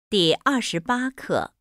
第28课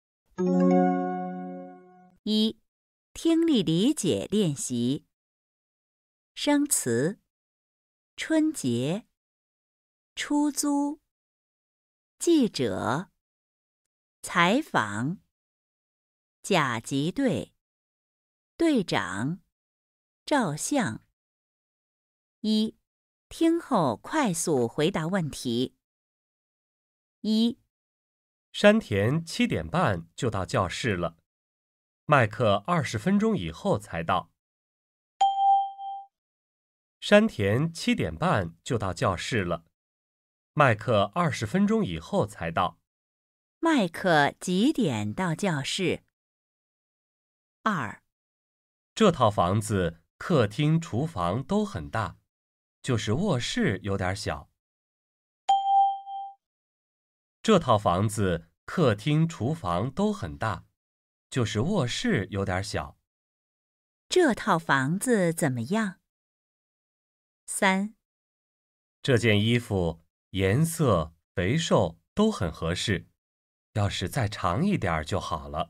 1、听力理解练习。生词：春节、出租、记者、采访、甲级队、队长、照相。1、听后快速回答问题。1、 山田7点半就到教室了，麦克20分钟以后才到。山田7点半就到教室了，麦克20分钟以后才到。 麦克几点到教室？2、 这套房子客厅、厨房都很大，就是卧室有点小。这套房子客厅、厨房都很大，就是卧室有点小。 这套房子怎么样？3、 这件衣服颜色、肥瘦都很合适，要是再长一点就好了。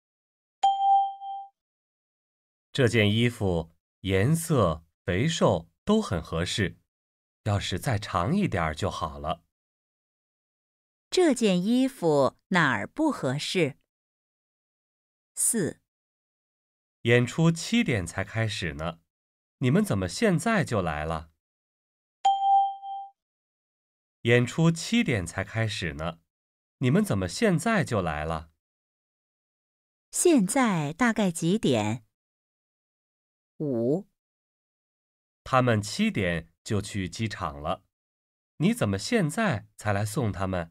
这件衣服颜色、肥瘦都很合适，要是再长一点就好了。 这件衣服哪儿不合适？4、 演出7点才开始呢，你们怎么现在就来了？演出7点才开始呢，你们怎么现在就来了？ 现在大概几点？5、 他们7点就去机场了，你怎么现在才来送他们？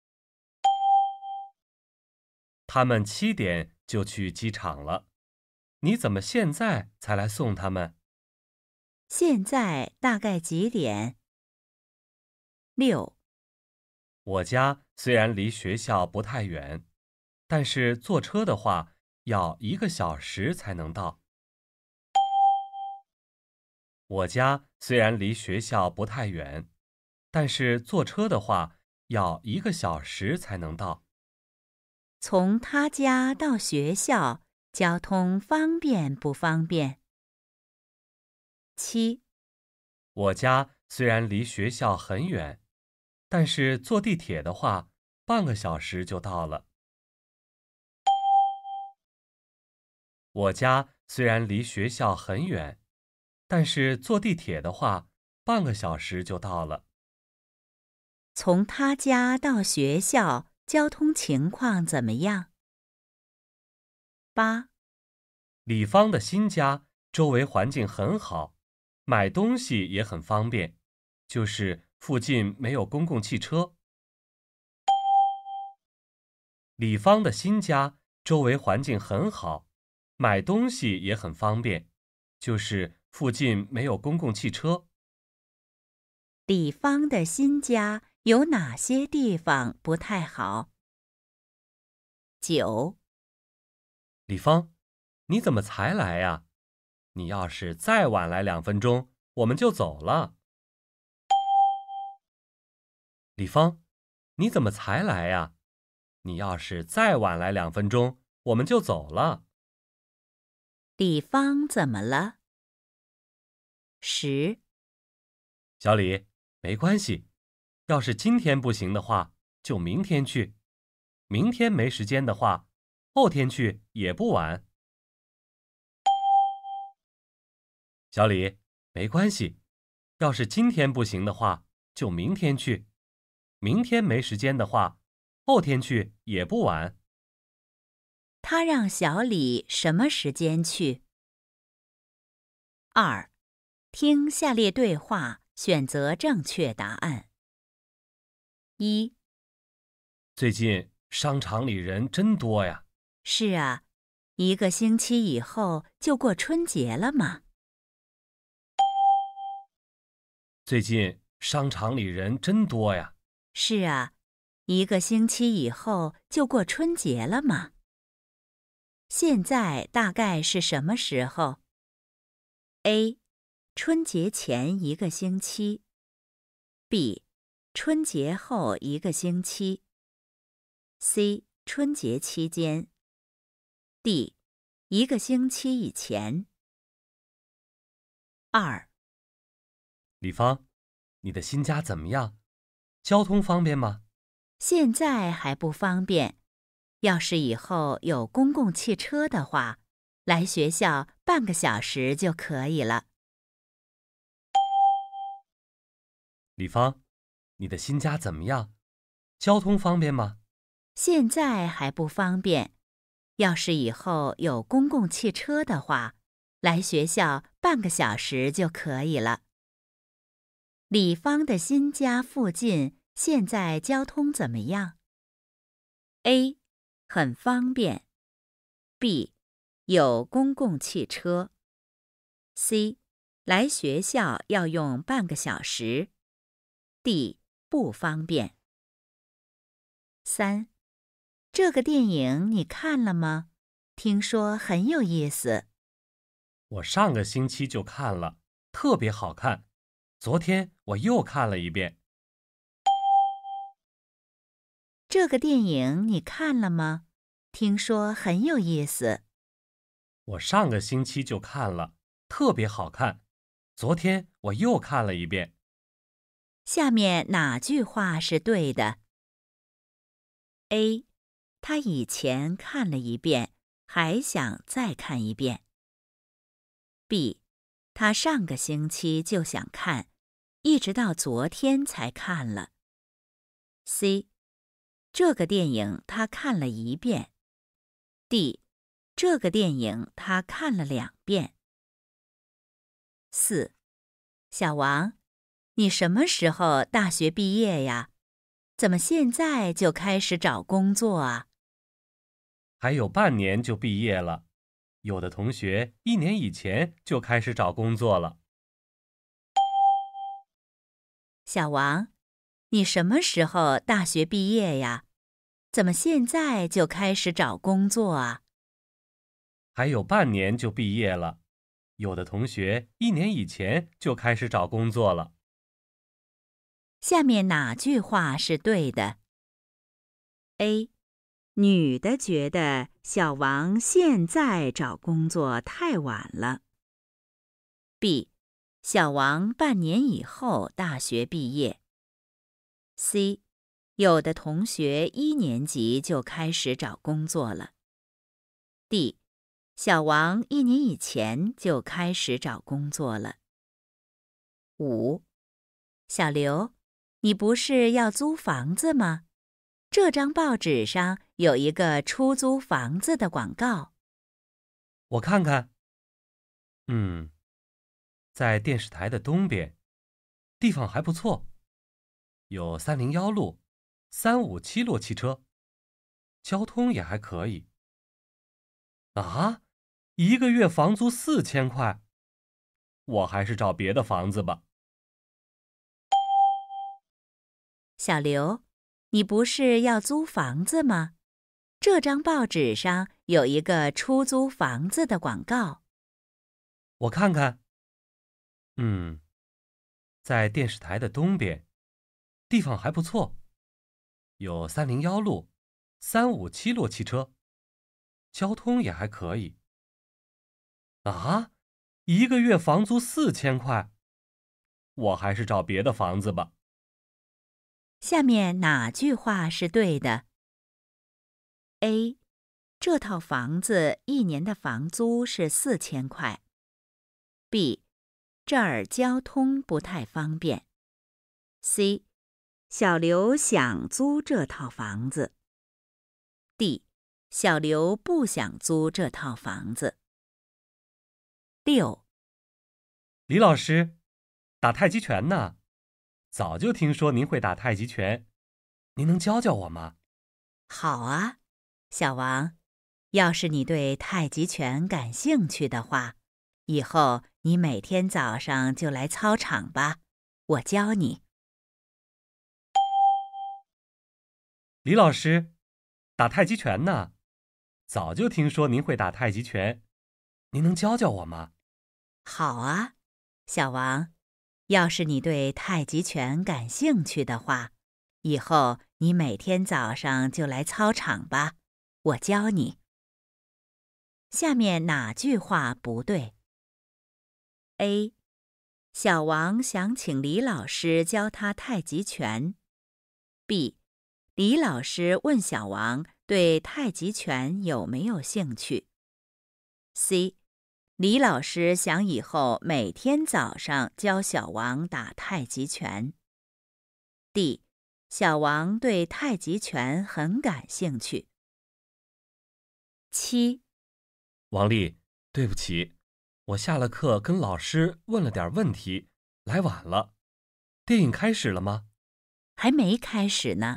他们7点就去机场了，你怎么现在才来送他们？ 现在大概几点？6、 我家虽然离学校不太远，但是坐车的话要1个小时才能到。我家虽然离学校不太远，但是坐车的话要1个小时才能到。 从他家到学校，交通方便不方便？7、 我家虽然离学校很远，但是坐地铁的话，半个小时就到了。我家虽然离学校很远，但是坐地铁的话，半个小时就到了。 从他家到学校，交通情况怎么样？8、 李芳的新家周围环境很好，买东西也很方便，就是附近没有公共汽车。李芳的新家周围环境很好，买东西也很方便，就是附近没有公共汽车。 李芳的新家有哪些地方不太好？9、 李芳，你怎么才来呀？你要是再晚来2分钟，我们就走了。李芳，你怎么才来呀？你要是再晚来2分钟，我们就走了。 李芳怎么了？10、 小李，没关系，要是今天不行的话，就明天去；明天没时间的话，后天去也不晚。小李，没关系，要是今天不行的话，就明天去；明天没时间的话，后天去也不晚。 他让小李什么时间去？2、听下列对话，选择正确答案。1、 最近商场里人真多呀。 是啊，1个星期以后就过春节了嘛。 最近商场里人真多呀。 是啊，1个星期以后就过春节了嘛。现在大概是什么时候 ？A. 春节前1个星期 B. 春节后1个星期 C. 春节期间。D. 1个星期以前。2. 李芳，你的新家怎么样？交通方便吗？ 现在还不方便，要是以后有公共汽车的话，来学校半个小时就可以了。 李芳，你的新家怎么样？交通方便吗？ 现在还不方便，要是以后有公共汽车的话，来学校半个小时就可以了。李芳的新家附近现在交通怎么样？ A. 很方便。 B. 有公共汽车。 C. 来学校要用半个小时。 D. 不方便。3. 这个电影你看了吗？听说很有意思。 我上个星期就看了，特别好看。昨天我又看了一遍。 这个电影你看了吗？听说很有意思。 我上个星期就看了，特别好看。昨天我又看了一遍。 下面哪句话是对的？ A. 他以前看了一遍，还想再看一遍。 B. 他上个星期就想看，一直到昨天才看了。 C. 这个电影他看了1遍。 D. 这个电影他看了2遍。4. 小王，你什么时候大学毕业呀？怎么现在就开始找工作啊？ 还有半年就毕业了，有的同学1年以前就开始找工作了。 小王，你什么时候大学毕业呀？怎么现在就开始找工作啊？ 还有半年就毕业了，有的同学1年以前就开始找工作了。 下面哪句话是对的？ A. 女的觉得小王现在找工作太晚了。 B. 小王半年以后大学毕业。 C. 有的同学1年级就开始找工作了。 D. 小王1年以前就开始找工作了。5. 小刘，你不是要租房子吗？这张报纸上有一个出租房子的广告。 我看看。在电视台的东边，地方还不错，有301路、357路汽车，交通也还可以。啊，1个月房租4000块，我还是找别的房子吧。 小刘，你不是要租房子吗？这张报纸上有一个出租房子的广告。 我看看。在电视台的东边，地方还不错，有301路、357路汽车，交通也还可以。啊，1个月房租4000块，我还是找别的房子吧。 下面哪句话是对的？ A. 这套房子1年的房租是4000块。 B. 这儿交通不太方便。 C. 小刘想租这套房子。 D. 小刘不想租这套房子。6. 李老师，打太极拳呢，早就听说您会打太极拳，您能教教我吗？ 好啊，小王，要是你对太极拳感兴趣的话，以后你每天早上就来操场吧，我教你。 李老师，打太极拳呢，早就听说您会打太极拳，您能教教我吗？ 好啊，小王，要是你对太极拳感兴趣的话， 以后你每天早上就来操场吧，我教你。下面哪句话不对 ？A. 小王想请李老师教他太极拳。B. 李老师问小王对太极拳有没有兴趣。C. 李老师想以后每天早上教小王打太极拳。D. 小王对太极拳很感兴趣。7. 王丽，对不起，我下了课跟老师问了点问题，来晚了。电影开始了吗？ 还没开始呢。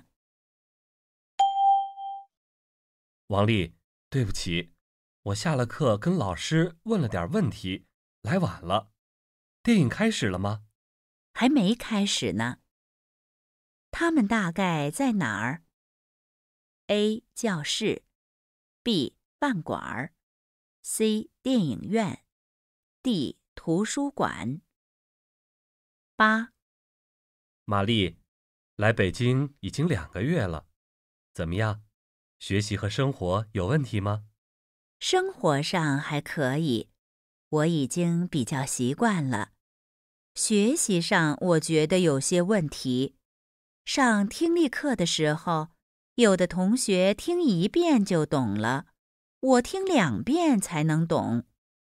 王丽，对不起，我下了课跟老师问了点问题，来晚了。电影开始了吗？ 还没开始呢。他们大概在哪儿 ？A. 教室 B. 饭馆 C. 电影院 D. 图书馆。8. 玛丽，来北京已经2个月了，怎么样？学习和生活有问题吗？ 生活上还可以，我已经比较习惯了。学习上我觉得有些问题。上听力课的时候，有的同学听1遍就懂了，我听2遍才能懂。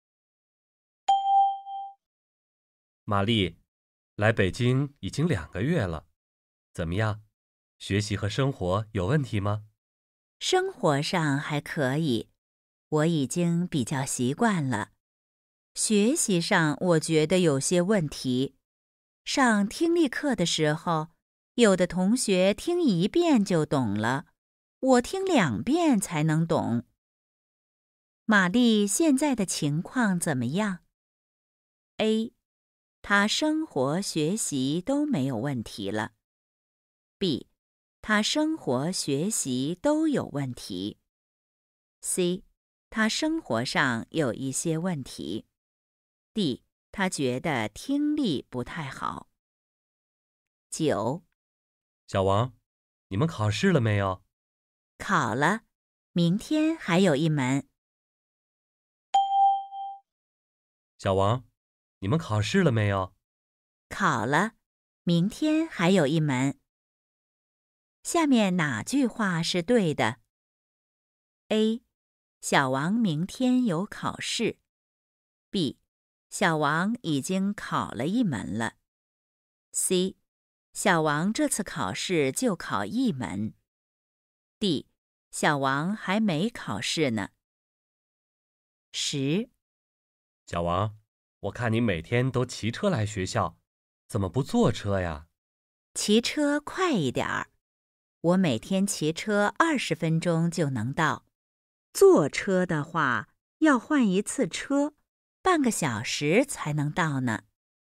玛丽，来北京已经2个月了，怎么样？学习和生活有问题吗？ 生活上还可以，我已经比较习惯了。学习上我觉得有些问题。上听力课的时候，有的同学听1遍就懂了，我听2遍才能懂。玛丽现在的情况怎么样 ？A. 她生活学习都没有问题了。B. 她生活学习都有问题。C. 她生活上有一些问题。D. 她觉得听力不太好。9. 小王，你们考试了没有？ 考了，明天还有一门。 小王，你们考试了没有？ 考了，明天还有一门。下面哪句话是对的 ？A. 小王明天有考试。B. 小王已经考了一门了。C. 小王这次考试就考1门。D. 小王还没考试呢。10. 小王，我看你每天都骑车来学校，怎么不坐车呀？ 骑车快一点儿。我每天骑车20分钟就能到。坐车的话，要换一次车，半个小时才能到呢。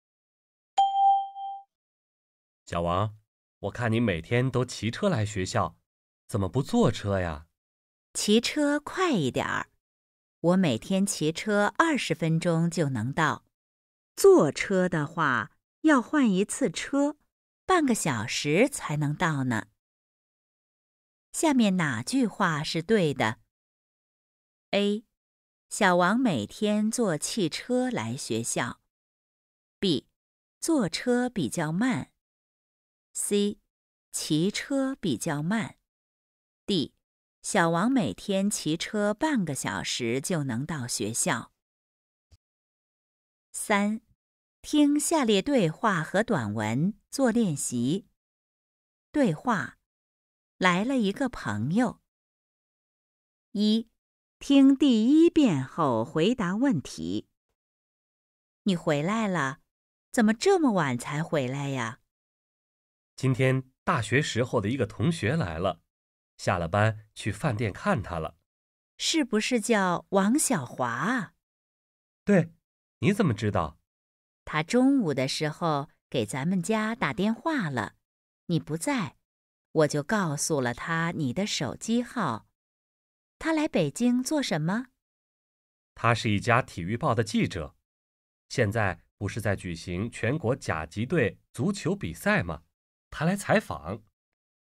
小王，我看你每天都骑车来学校，怎么不坐车呀？ 骑车快一点儿。我每天骑车20分钟就能到。坐车的话，要换一次车，半个小时才能到呢。下面哪句话是对的 ？A. 小王每天坐汽车来学校。B. 坐车比较慢。C. 骑车比较慢。D. 小王每天骑车半个小时就能到学校。3. 听下列对话和短文做练习。对话：来了一个朋友。1. 听第1遍后回答问题。你回来了？怎么这么晚才回来呀？ 今天大学时候的一个同学来了，下了班去饭店看他了。 是不是叫王小华啊？ 对，你怎么知道？ 他中午的时候给咱们家打电话了，你不在，我就告诉了他你的手机号。他来北京做什么？ 他是一家体育报的记者，现在不是在举行全国甲级队足球比赛吗？他来采访。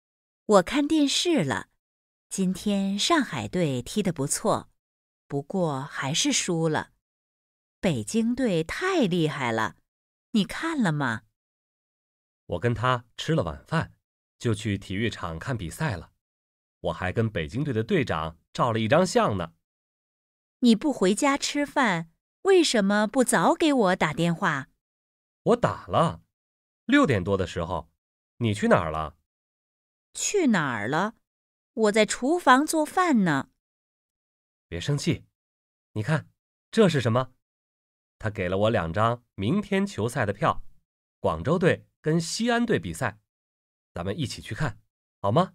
我看电视了，今天上海队踢得不错，不过还是输了。北京队太厉害了，你看了吗？ 我跟他吃了晚饭，就去体育场看比赛了。我还跟北京队的队长照了一张相呢。 你不回家吃饭，为什么不早给我打电话？ 我打了，6点多的时候。你去哪儿了？ 去哪儿了？我在厨房做饭呢。 别生气，你看，这是什么？他给了我2张明天球赛的票，广州队跟西安队比赛，咱们一起去看，好吗？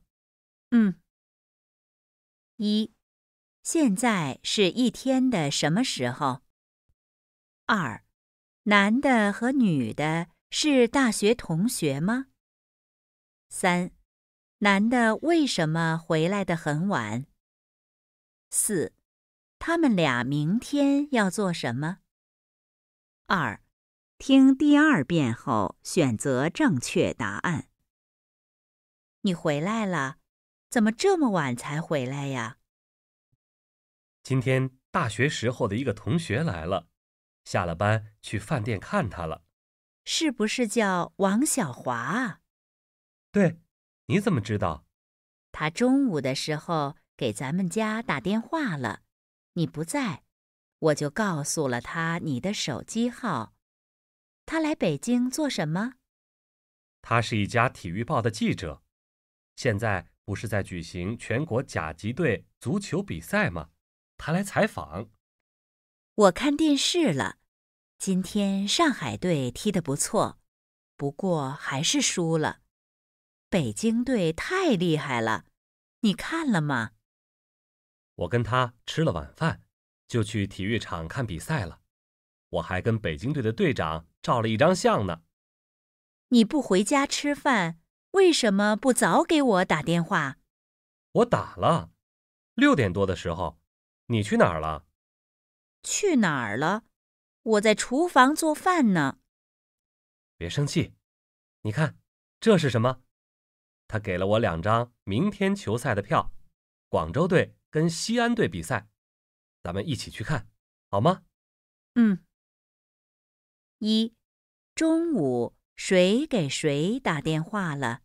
1. 现在是一天的什么时候？2. 男的和女的是大学同学吗？3. 男的为什么回来得很晚？4. 他们俩明天要做什么？2. 听第2遍后选择正确答案。你回来了，怎么这么晚才回来呀？ 今天大学时候的一个同学来了，下了班去饭店看他了。 是不是叫王小华啊？ 对，你怎么知道？ 他中午的时候给咱们家打电话了，你不在，我就告诉了他你的手机号。他来北京做什么？ 他是一家体育报的记者，现在不是在举行全国甲级队足球比赛吗？他来采访。 我看电视了，今天上海队踢得不错，不过还是输了。北京队太厉害了，你看了吗？ 我跟他吃了晚饭，就去体育场看比赛了。我还跟北京队的队长照了一张相呢。 你不回家吃饭，为什么不早给我打电话？ 我打了，6点多的时候。你去哪儿了？ 去哪儿了？我在厨房做饭呢。 别生气，你看，这是什么？他给了我2张明天球赛的票，广州队跟西安队比赛，咱们一起去看，好吗 ？1. 中午谁给谁打电话了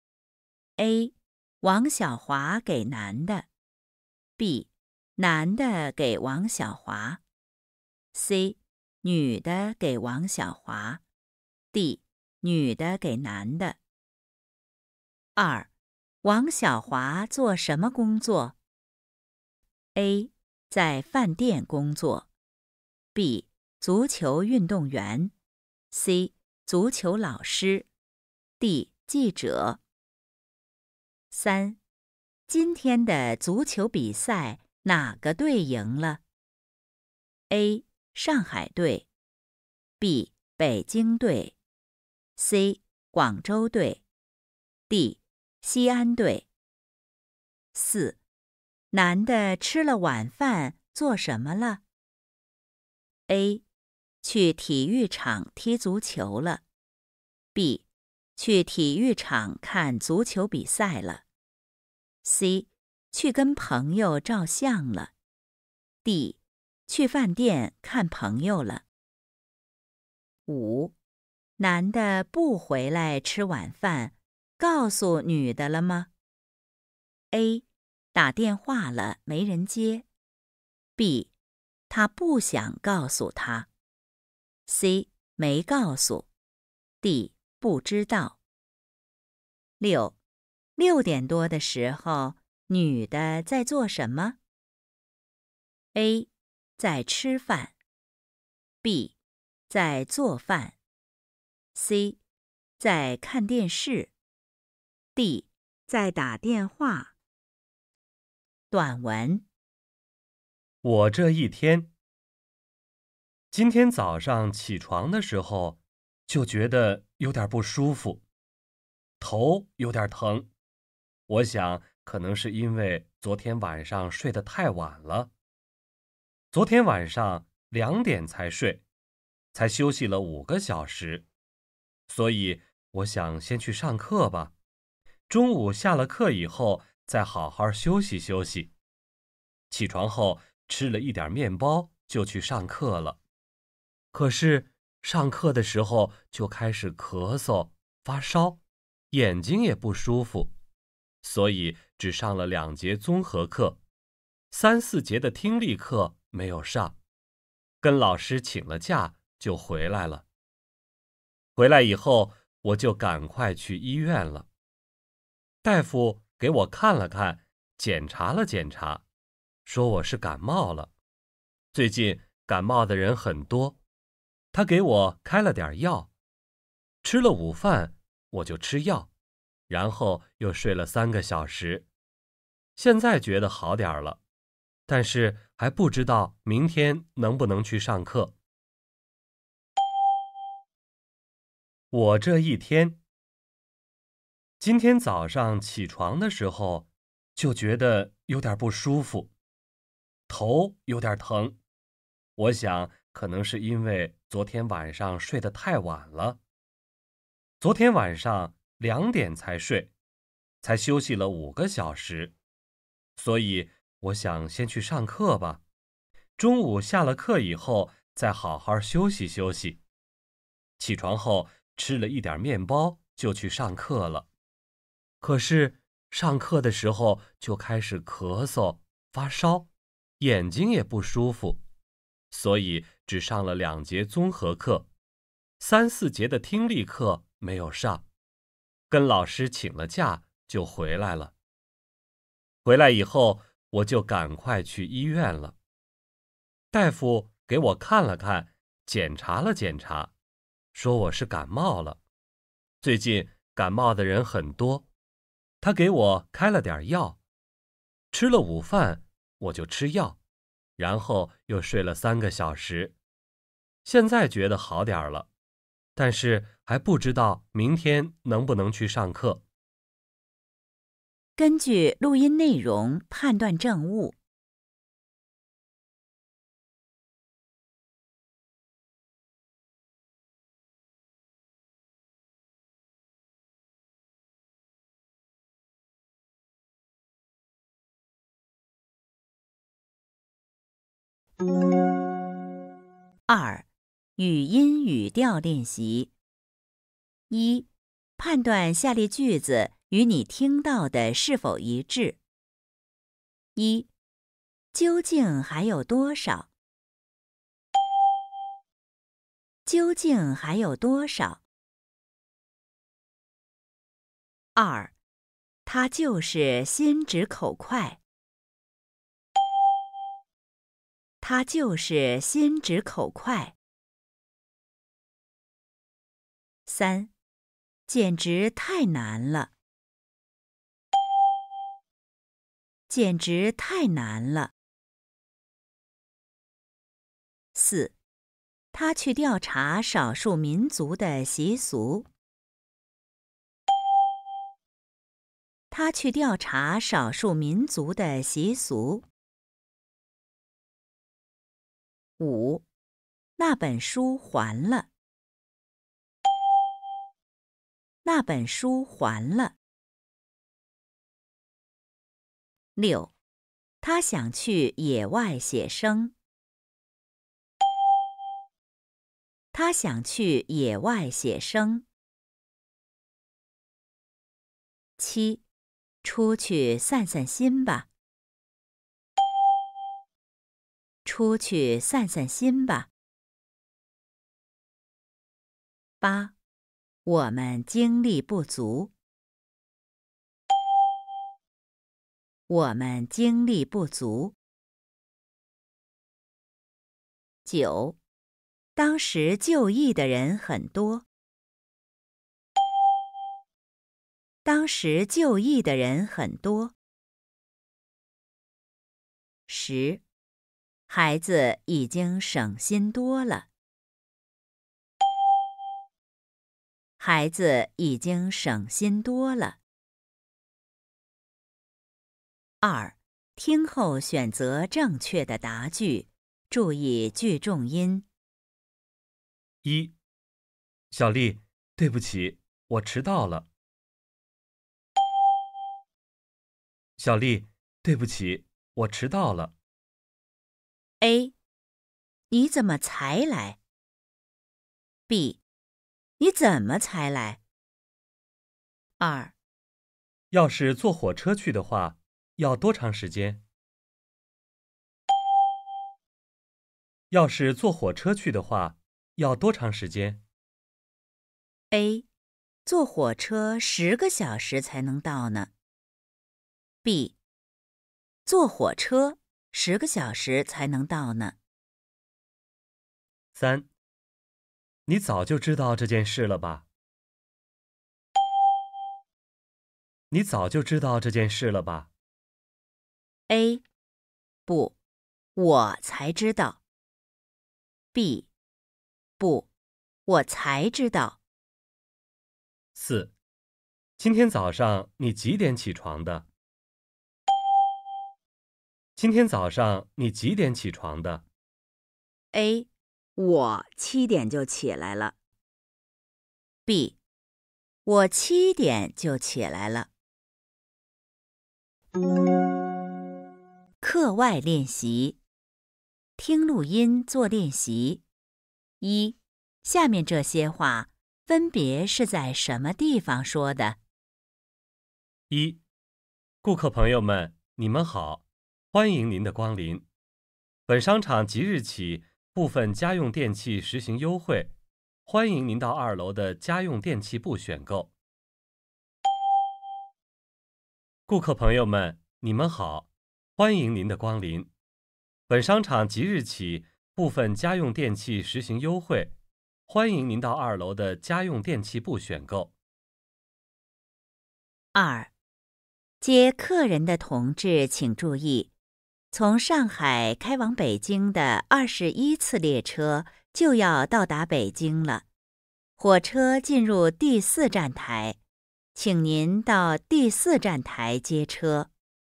？A. 王小华给男的 B. 男的给王小华 C. 女的给王小华 D. 女的给男的。2. 王小华做什么工作 ？A. 在饭店工作 B. 足球运动员 C. 足球老师 D. 记者。3. 今天的足球比赛哪个队赢了 ？A. 上海队 B. 北京队 C. 广州队 D. 西安队。4. 男的吃了晚饭做什么了 ？A. 去体育场踢足球了 B. 去体育场看足球比赛了 C. 去跟朋友照相了 D. 去饭店看朋友了。5. 男的不回来吃晚饭，告诉女的了吗 ？A. 打电话了没人接 B. 他不想告诉他 C. 没告诉 D. 不知道。6点多的时候，女的在做什么 ？A. 在吃饭 B. 在做饭 C. 在看电视 D. 在打电话。短文。 我这一天，今天早上起床的时候，就觉得有点不舒服，头有点疼。我想可能是因为昨天晚上睡得太晚了。昨天晚上2点才睡，才休息了5个小时，所以我想先去上课吧。 中午下了课以后再好好休息休息。起床后吃了一点面包就去上课了。可是上课的时候就开始咳嗽、发烧，眼睛也不舒服，所以只上了2节综合课，3、4节的听力课没有上，跟老师请了假就回来了。回来以后我就赶快去医院了。大夫给我看了看，检查了检查，说我是感冒了。最近感冒的人很多，他给我开了点药。吃了午饭我就吃药，然后又睡了3个小时。现在觉得好点了，但是还不知道明天能不能去上课。我这一天，今天早上起床的时候就觉得有点不舒服，头有点疼。我想可能是因为昨天晚上睡得太晚了。昨天晚上2点才睡，才休息了5个小时，所以我想先去上课吧。中午下了课以后再好好休息休息。起床后吃了一点面包就去上课了。可是上课的时候就开始咳嗽、发烧，眼睛也不舒服，所以只上了2节综合课，3、4节的听力课没有上，跟老师请了假就回来了。回来以后我就赶快去医院了。大夫给我看了看，检查了检查，说我是感冒了。最近感冒的人很多，他给我开了点药。吃了午饭我就吃药，然后又睡了3个小时。现在觉得好点了，但是还不知道明天能不能去上课。 根据录音内容判断正误。2. 语音语调练习。1. 判断下列句子与你听到的是否一致。1. 究竟还有多少？究竟还有多少？2. 他就是心直口快。他就是心直口快。3. 简直太难了。简直太难了。4. 他去调查少数民族的习俗。他去调查少数民族的习俗。5. 那本书还了。那本书还了。6. 他想去野外写生。他想去野外写生。7. 出去散散心吧。出去散散心吧。8. 我们精力不足。我们精力不足。9. 当时就医的人很多。当时就医的人很多。10. 孩子已经省心多了。孩子已经省心多了。2. 听后选择正确的答句，注意句重音。 1. 小丽，对不起，我迟到了。 小丽，对不起，我迟到了。 A. 你怎么才来？ B. 你怎么才来？2. 要是坐火车去的话，要多长时间？要是坐火车去的话，要多长时间？ A. 坐火车10个小时才能到呢。B. 坐火车10个小时才能到呢。 3. 你早就知道这件事了吧？你早就知道这件事了吧？ A. 不，我才知道。B. 不，我才知道。 4. 今天早上你几点起床的？今天早上你几点起床的？ A. 我7点就起来了。B. 我7点就起来了。课外练习，听录音做练习。1. 下面这些话分别是在什么地方说的 1. 顾客朋友们，你们好，欢迎您的光临。本商场即日起部分家用电器实行优惠，欢迎您到2楼的家用电器部选购。顾客朋友们，你们好，欢迎您的光临。本商场即日起部分家用电器实行优惠，欢迎您到2楼的家用电器部选购。 2. 接客人的同志请注意，从上海开往北京的21次列车就要到达北京了，火车进入第4站台，请您到第4站台接车。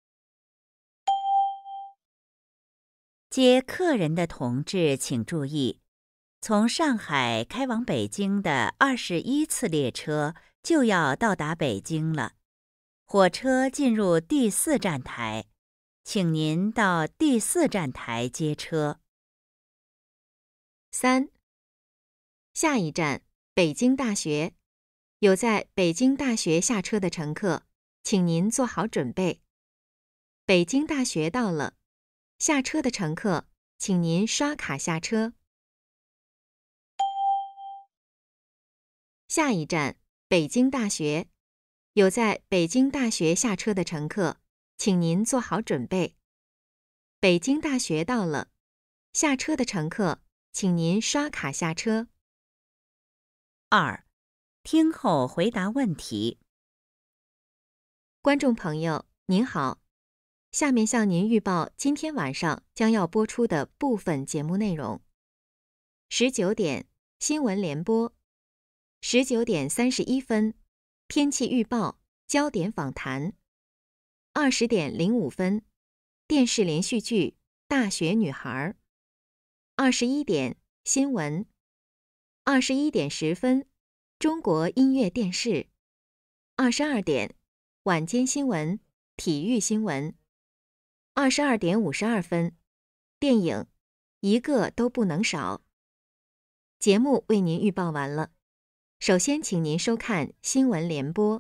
接客人的同志请注意，从上海开往北京的21次列车就要到达北京了，火车进入第4站台，请您到第4站台接车。 3. 下一站，北京大学。有在北京大学下车的乘客，请您做好准备。北京大学到了，下车的乘客，请您刷卡下车。下一站，北京大学。有在北京大学下车的乘客，请您做好准备。北京大学到了，下车的乘客，请您刷卡下车。 2. 听后回答问题。 观众朋友，您好，下面向您预报今天晚上将要播出的部分节目内容。19点，新闻联播；19点31分，天气预报，焦点访谈；20点05分，电视连续剧《大学女孩》；21点，新闻；21点10分，中国音乐电视；22点，晚间新闻、体育新闻；22点52分，电影《一个都不能少》。节目为您预报完了，首先请您收看新闻联播。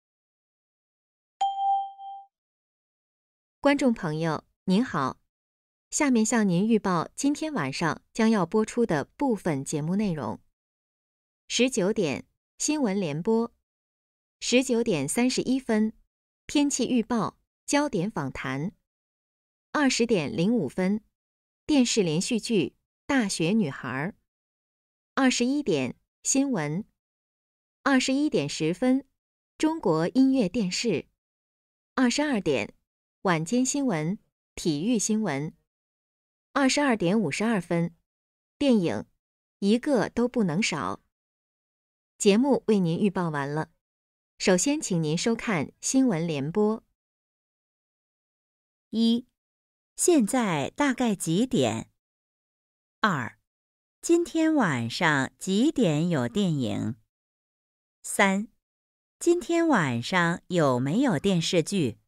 观众朋友，您好，下面向您预报今天晚上将要播出的部分节目内容。19点，新闻联播；19点31分，天气预报，焦点访谈；20点05分，电视连续剧《大学女孩》；21点，新闻；21点10分，中国音乐电视；22点，晚间新闻、体育新闻；22点52分，电影《一个都不能少》。节目为您预报完了，首先请您收看新闻联播。 1. 现在大概几点？2. 今天晚上几点有电影？3. 今天晚上有没有电视剧